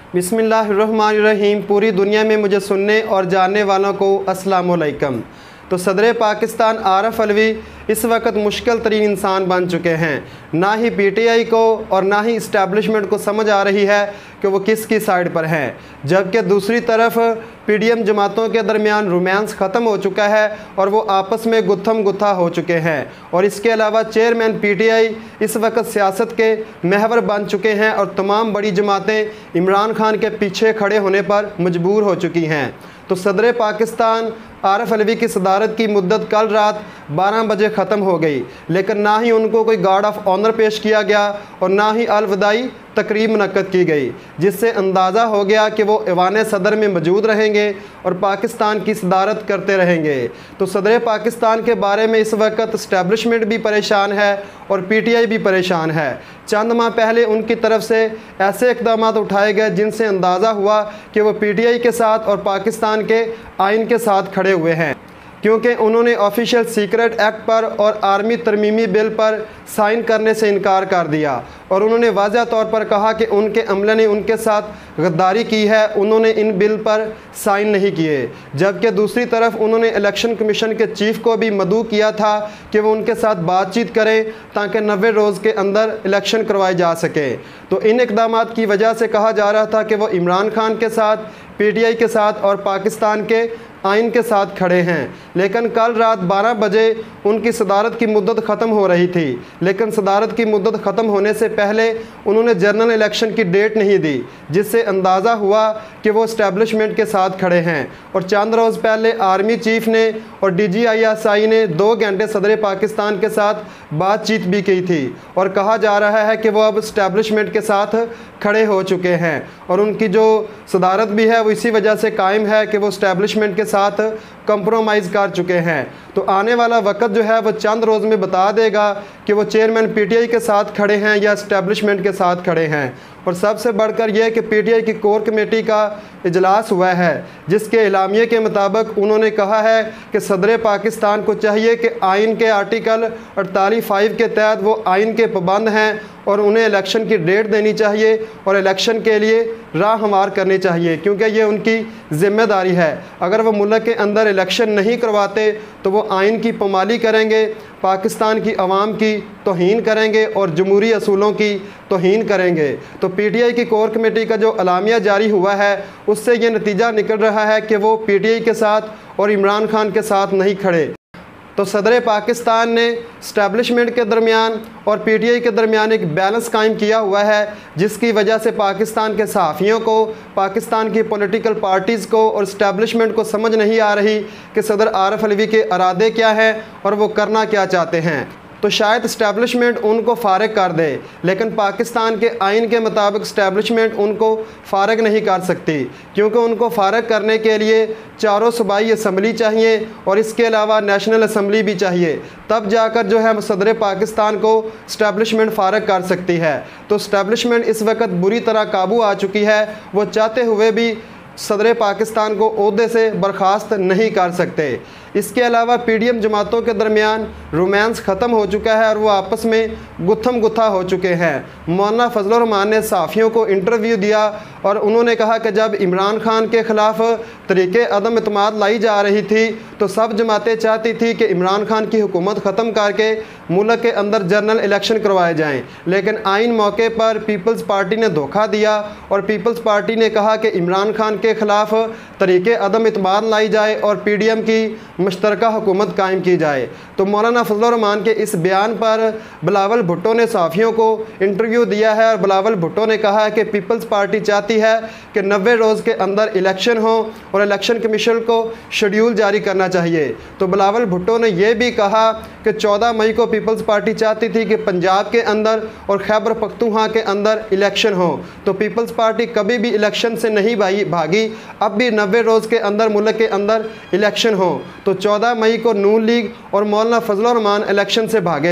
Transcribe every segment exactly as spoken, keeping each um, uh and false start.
बिस्मिल्लाहिर्रहमानिर्रहीम। पूरी दुनिया में मुझे सुनने और जानने वालों को अस्सलाम वालेकुम। तो सदर पाकिस्तान आरफ अलवी इस वक्त मुश्किल तरीन इंसान बन चुके हैं। ना ही पीटीआई को और ना ही इस्टेब्लिशमेंट को समझ आ रही है कि वो किसकी साइड पर हैं, जबकि दूसरी तरफ पीडीएम जमातों के दरमियान रोमांस ख़त्म हो चुका है और वो आपस में गुत्थम गुत्था हो चुके हैं। और इसके अलावा चेयरमैन पीटीआई इस वक्त सियासत के महवर बन चुके हैं और तमाम बड़ी जमातें इमरान खान के पीछे खड़े होने पर मजबूर हो चुकी हैं। तो सदर पाकिस्तान आरफ अलवी की सदारत की मुद्दत कल रात बारह बजे ख़त्म हो गई, लेकिन ना ही उनको कोई गार्ड ऑफ ऑनर पेश किया गया और ना ही अलविदाई तकरीब मुनक्कद की गई, जिससे अंदाज़ा हो गया कि वो ऐवान सदर में मौजूद रहेंगे और पाकिस्तान की सदारत करते रहेंगे। तो सदर पाकिस्तान के बारे में इस वक्त इस्टेब्लिशमेंट भी परेशान है और पीटीआई भी परेशान है। चंद माह पहले उनकी तरफ से ऐसे इक़दाम उठाए गए जिनसे अंदाज़ा हुआ कि वो पीटीआई के साथ और पाकिस्तान के आइन के साथ खड़े हुए हैं, क्योंकि उन्होंने ऑफिशियल सीक्रेट एक्ट पर और आर्मी तरमीमी बिल पर साइन करने से इनकार कर दिया और उन्होंने वाज़ह तौर पर कहा कि उनके अमले ने उनके साथ गद्दारी की है, उन्होंने इन बिल पर साइन नहीं किए। जबकि दूसरी तरफ उन्होंने इलेक्शन कमीशन के चीफ को भी मदऊ किया था कि वो उनके साथ बातचीत करें ताकि नब्बे रोज़ के अंदर इलेक्शन करवाए जा सके। तो इन इक़दाम की वजह से कहा जा रहा था कि वो इमरान खान के साथ, पीटीआई के साथ और पाकिस्तान के आइन के साथ खड़े हैं। लेकिन कल रात बारह बजे उनकी सदारत की मुद्दत ख़त्म हो रही थी, लेकिन सदारत की मुद्दत ख़त्म होने से पहले उन्होंने जनरल इलेक्शन की डेट नहीं दी, जिससे अंदाज़ा हुआ कि वो इस्टेब्लिशमेंट के साथ खड़े हैं। और चंद रोज़ पहले आर्मी चीफ ने और D G I S I ने दो घंटे सदर पाकिस्तान के साथ बातचीत भी की थी और कहा जा रहा है कि वो अब इस्टेब्लिशमेंट के साथ खड़े हो चुके हैं और उनकी जो सदारत भी है वो इसी वजह से कायम है कि वो इस्टेब्लिशमेंट के साथ कंप्रोमाइज़ कर चुके हैं। तो आने वाला वक्त जो है वो चंद रोज़ में बता देगा कि वो चेयरमैन पीटीआई के साथ खड़े हैं या इस्टेब्लिशमेंट के साथ खड़े हैं। और सबसे बढ़कर यह कि पीटीआई की कोर कमेटी का इजलास हुआ है, जिसके एलामिये के मुताबिक उन्होंने कहा है कि सदर पाकिस्तान को चाहिए कि आइन के आर्टिकल अड़तालीस फाइव के तहत वो आइन के पाबंद हैं और उन्हें इलेक्शन की डेट देनी चाहिए और इलेक्शन के लिए राह हमवार करनी चाहिए, क्योंकि ये उनकी ज़िम्मेदारी है। अगर वो मुल्क के अंदर इलेक्शन नहीं करवाते तो वो आइन की पामाली करेंगे, पाकिस्तान की आवाम की तौहीन करेंगे और जमहूरी असूलों की तौहीन करेंगे। तो पीटीआई की कोर कमेटी का जो अलामिया जारी हुआ है उससे ये नतीजा निकल रहा है कि वो पीटीआई के साथ और इमरान खान के साथ नहीं खड़े। तो सदर पाकिस्तान ने इस्टेब्लिशमेंट के दरमियान और पीटीआई के दरमियान एक बैलेंस कायम किया हुआ है, जिसकी वजह से पाकिस्तान के सहाफ़ियों को, पाकिस्तान की पॉलिटिकल पार्टीज़ को और इस्टेब्लिशमेंट को समझ नहीं आ रही कि सदर आरफ अलवी के इरादे क्या हैं और वो करना क्या चाहते हैं। तो शायद इस्टेब्लिशमेंट उनको फ़ारिग कर दे, लेकिन पाकिस्तान के आइन के मुताबिक इस्टेब्लिशमेंट उनको फ़ारिग नहीं कर सकती, क्योंकि उनको फ़ारिग करने के लिए चारों सूबाई असम्बली चाहिए और इसके अलावा नेशनल असम्बली भी चाहिए, तब जाकर जो है सदर पाकिस्तान को इस्टेब्लिशमेंट फ़ारिग कर सकती है। तो इस्टेब्लिशमेंट इस वक्त बुरी तरह काबू आ चुकी है, वो चाहते हुए भी सदर पाकिस्तान को ओहदे से बर्खास्त नहीं कर सकते। इसके अलावा पीडीएम जमातों के दरमियान रोमांस ख़त्म हो चुका है और वो आपस में गुत्थम गुत्था हो चुके हैं। मौलाना फजलुर रहमान ने सहाफ़ियों को इंटरव्यू दिया और उन्होंने कहा कि जब इमरान खान के ख़िलाफ़ तरीक़े अदम एतमाद लाई जा रही थी तो सब जमातें चाहती थी कि इमरान खान की हुकूमत ख़त्म करके मुल्क के अंदर जनरल इलेक्शन करवाए जाएँ, लेकिन आइन मौके पर पीपल्स पार्टी ने धोखा दिया और पीपल्स पार्टी ने कहा कि इमरान खान के ख़िलाफ़ तरीक़े अदम एतमाद लाई जाए और पीडीएम की मुश्तरका हुकूमत कायम की जाए। तो मौलाना फजलुर रहमान के इस बयान पर बिलावल भुट्टो ने सहाफ़ियों को इंटरव्यू दिया है और बिलावल भुट्टो ने कहा है कि पीपल्स पार्टी चाहती है कि नब्बे रोज़ के अंदर इलेक्शन हो और इलेक्शन कमीशन को शेड्यूल जारी करना चाहिए। तो बिलावल भुट्टो ने यह भी कहा कि चौदह मई को पीपल्स पार्टी चाहती थी कि पंजाब के अंदर और खैबर पख्तूनख्वा के अंदर इलेक्शन हो। तो पीपल्स पार्टी कभी भी इलेक्शन से नहीं भागी, अब भी नब्बे रोज़ के अंदर मुल्क के अंदर इलेक्शन हो। तो चौदह मई को नून लीग और मौलाना फजलुर रहमान इलेक्शन से भागे थे।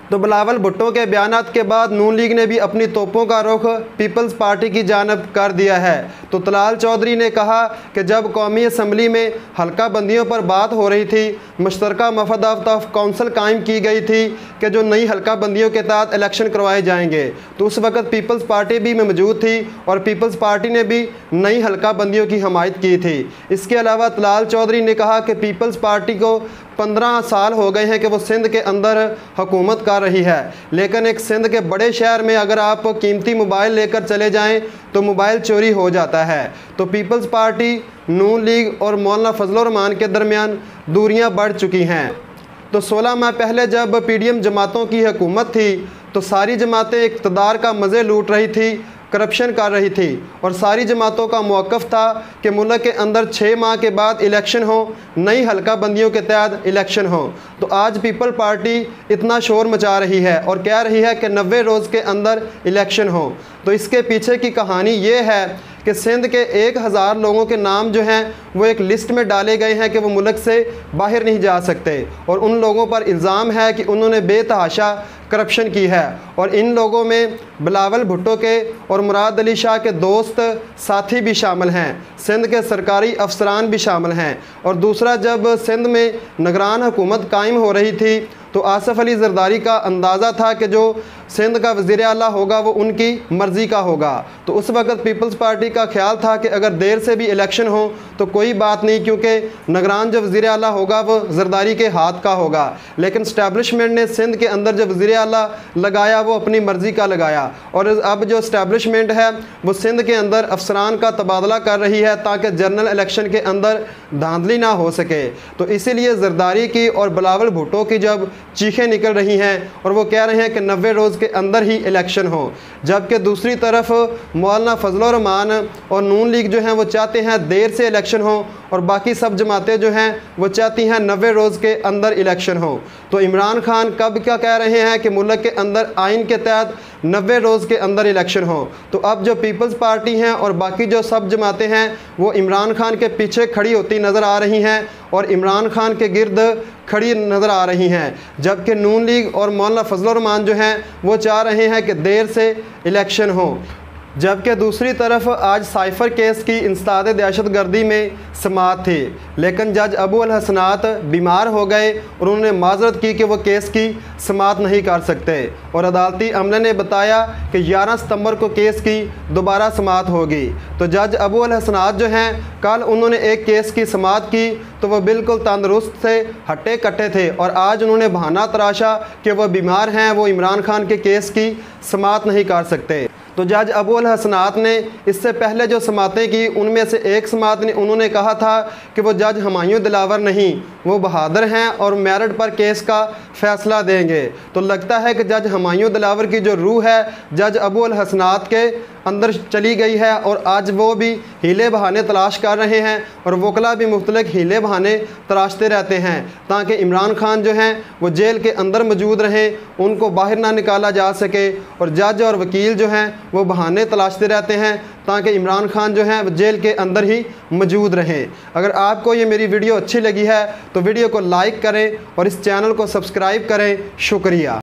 तो बिलावल भुट्टो के बयानात के बाद नून लीग ने भी अपनी तोपों का रुख पीपल्स पार्टी की जानब कर दिया है। तो तलाल चौधरी ने कहा कि जब कौमी असम्बली में हल्का बंदियों पर बात हो रही थी, मुश्तरका मफादात ऑफ काउंसिल कायम की गई थी कि जो नई हल्का बंदियों के तहत इलेक्शन करवाए जाएंगे, तो उस वक्त पीपल्स पार्टी भी में मौजूद थी और पीपल्स पार्टी ने भी नई हल्का बंदियों की हमायत की थी। इसके अलावा तलाल चौधरी ने कहा कि पीपल्स पार्टी को पंद्रह साल हो गए हैं कि वो सिंध के अंदर हुकूमत कर रही है, लेकिन एक सिंध के बड़े शहर में अगर आप कीमती मोबाइल लेकर चले जाएं तो मोबाइल चोरी हो जाता है। तो पीपल्स पार्टी, नून लीग और मौलाना फजलुर रहमान के दरमियान दूरियां बढ़ चुकी हैं। तो सोलह माह पहले जब पी डी एम जमातों की हुकूमत थी तो सारी जमातें इक़्तिदार का मज़े लूट रही थी, करप्शन कर रही थी और सारी जमातों का मौक़िफ़ था कि मुल्क के अंदर छः माह के बाद इलेक्शन हो, नई हल्का बंदियों के तहत इलेक्शन हो। तो आज पीपल पार्टी इतना शोर मचा रही है और कह रही है कि नब्बे रोज़ के अंदर इलेक्शन हो। तो इसके पीछे की कहानी ये है कि सिंध के एक हज़ार लोगों के नाम जो हैं वो एक लिस्ट में डाले गए हैं कि वो मुल्क से बाहर नहीं जा सकते और उन लोगों पर इल्ज़ाम है कि उन्होंने बेतहाशा करप्शन की है। और इन लोगों में बिलावल भुट्टो के और मुराद अली शाह के दोस्त साथी भी शामिल हैं, सिंध के सरकारी अफसरान भी शामिल हैं। और दूसरा, जब सिंध में निगरान हुकूमत कायम हो रही थी तो आसिफ अली जरदारी का अंदाज़ा था कि जो सिंध का वज़ीर आला होगा वो उनकी मर्ज़ी का होगा। तो उस वक़्त पीपल्स पार्टी का ख्याल था कि अगर देर से भी इलेक्शन हो तो कोई बात नहीं, क्योंकि निगरान जो वज़ीर आला होगा वो जरदारी के हाथ का होगा। लेकिन इस्टेब्लिशमेंट ने सिंध के अंदर जो वज़ीर आला लगाया वो अपनी मर्ज़ी का लगाया और अब जो इस्टेब्लिशमेंट है वो सिंध के अंदर अफसरान का तबादला कर रही है ताकि जनरल इलेक्शन के अंदर धांधली ना हो सके। तो इसीलिए जरदारी की और बिलावल भुट्टो की जब चीखें निकल रही हैं और वो कह रहे हैं कि नब्बे रोज़ के अंदर ही इलेक्शन हो, जबकि दूसरी तरफ मौलाना फजलुर रहमान और नून लीग जो हैं वो चाहते हैं देर से इलेक्शन हो और बाकी सब जमातें जो हैं वो चाहती हैं नब्बे रोज़ के अंदर इलेक्शन हो। तो इमरान खान कब क्या कह रहे हैं कि मुल्क के अंदर आइन के तहत नब्बे रोज़ के अंदर इलेक्शन हो। तो अब जो पीपल्स पार्टी हैं और बाकी जो सब जमातें हैं वो इमरान खान के पीछे खड़ी होती नज़र आ रही हैं और इमरान खान के गिर्द खड़ी नज़र आ रही हैं, जबकि नून लीग और मौलाना फजलुर रहमान जो हैं वो चाह रहे हैं कि देर से इलेक्शन हो। जबकि दूसरी तरफ आज साइफ़र केस की इंसदाद दहशत गर्दी में समाअत थी, लेकिन जज अबू अल हसनात बीमार हो गए और उन्होंने माजरत की कि वो केस की समाअत नहीं कर सकते और अदालती अमले ने बताया कि ग्यारह सितंबर को केस की दोबारा समाअत होगी। तो जज अबू अल हसनात जो हैं कल उन्होंने एक केस की समाअत की तो वह बिल्कुल तंदुरुस्त थे, हट्टे कट्टे थे और आज उन्होंने बहाना तराशा कि वह बीमार हैं, वो इमरान खान के केस की समाअत नहीं कर सकते। तो जज अबू अल हसनात ने इससे पहले जो समातें की उनमें से एक समात ने उन्होंने कहा था कि वो जज हुमायूं दिलावर नहीं, वो बहादुर हैं और मेरिट पर केस का फ़ैसला देंगे। तो लगता है कि जज हुमायूं दिलावर की जो रूह है जज अबू अल हसनात के अंदर चली गई है और आज वो भी हीले बहाने तलाश कर रहे हैं और वकला भी मुख्तलिफ हीले बहाने तलाशते रहते हैं ताकि इमरान खान जो हैं वो जेल के अंदर मौजूद रहें, उनको बाहर ना निकाला जा सके। और जज और वकील जो हैं वो बहाने तलाशते रहते हैं ताकि इमरान खान जो हैं वो जेल के अंदर ही मौजूद रहें। अगर आपको ये मेरी वीडियो अच्छी लगी है तो वीडियो को लाइक करें और इस चैनल को सब्सक्राइब करें। शुक्रिया।